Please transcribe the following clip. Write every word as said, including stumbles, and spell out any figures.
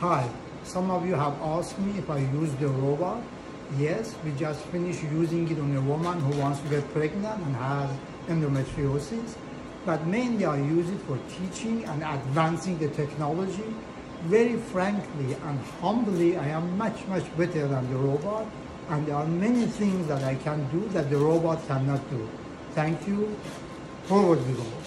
Hi, some of you have asked me if I use the robot. Yes, we just finished using it on a woman who wants to get pregnant and has endometriosis. But mainly I use it for teaching and advancing the technology. Very frankly and humbly, I am much, much better than the robot. And there are many things that I can do that the robot cannot do. Thank you. Forward we go.